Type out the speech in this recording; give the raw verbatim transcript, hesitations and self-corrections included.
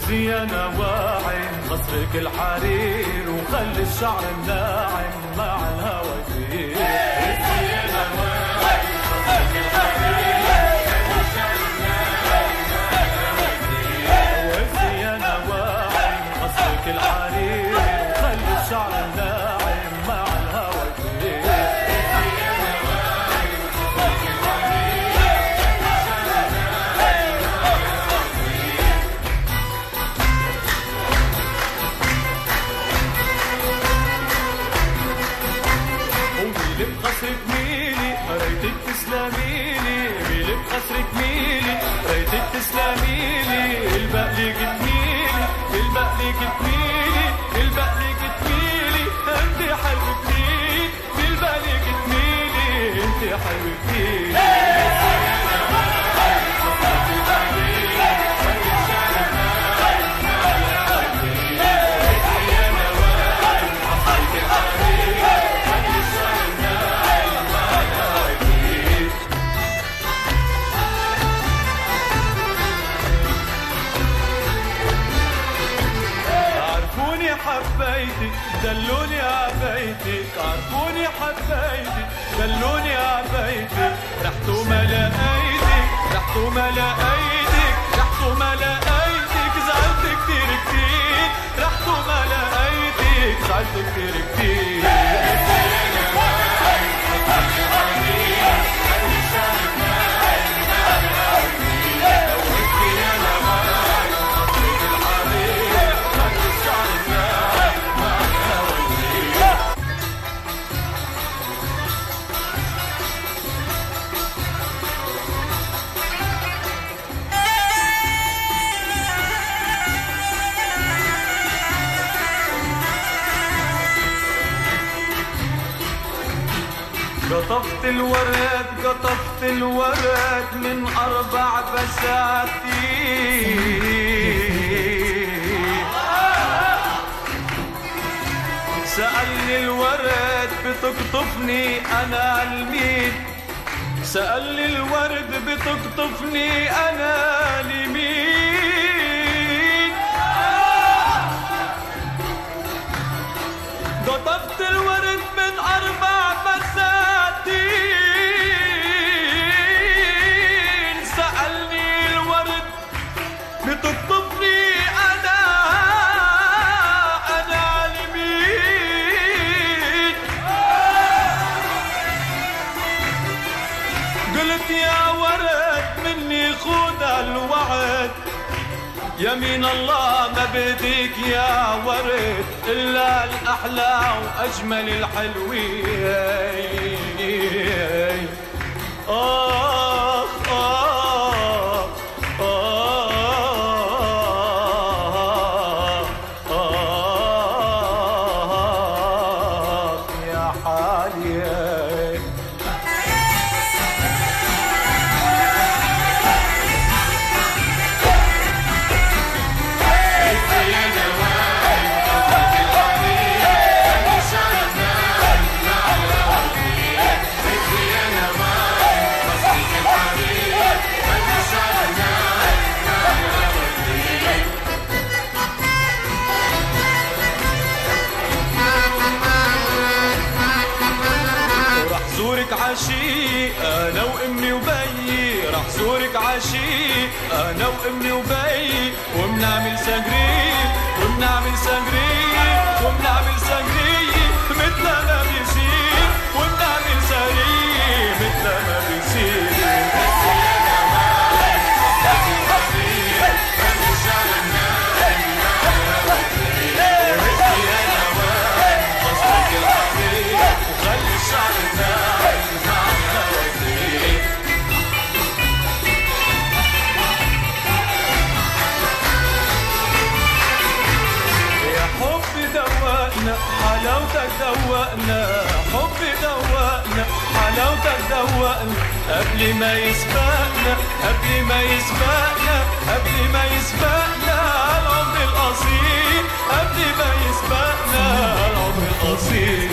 وفي انا واعي قصرك الحرير وخلي الشعر الناعم مع الهوى يطير. وفي انا واعي قصرك الحرير وخلي الشعر الناعم مع الهوى يطير. وفي انا واعي قصرك الحرير وخلي الشعر الناعم مع الهوى يطير. بقصرك ميلي ريتك تسلميلي، ميلي بقصرك ميلي ريتك تسلميلي، البقلك تميلي البقلك تميلي البقلك تميلي، انت حلوة كتير البقلك تميلي انت حلوة كتير. حبيتك دلوني عبيتك، عرفوني حبيتك دلوني عبيتك، رحت وما لقيتك رحت وما لقيتك رحت وما لقيتك، زعلت كتير كتير رحت وما لقيتك، زعلت كتير كتير. قطفت الورد قطفت الورد من أربع بساتين، سألني الورد بتقطفني أنا لمين، سألني الورد بتقطفني أنا لمين، قطفت الورد من أربع بساتين، سألني الورد بتقطفني أنا أنا لمين، قلت يا ورد مني خذ الوعد، يمين الله ما بديك يا ورد إلا الأحلى وأجمل الحلوين. آخ آخ آخ آخ يا حالي. عشي انا وامي وبيي، رح زورك عشي انا وامي وبيي، وبنعمل سنجري وبنعمل سنجري وبنعمل سنجري مثل ما بيصير، وبنعمل سنجري مثل ما بيصير. حلاوتك دوقنا حبي دوقنا حلاوتك دوقنا، قبل ما يسبقنا قبل ما يسبقنا قبل ما يسبقنا العمر القصير، قبل ما يسبقنا العمر القصير.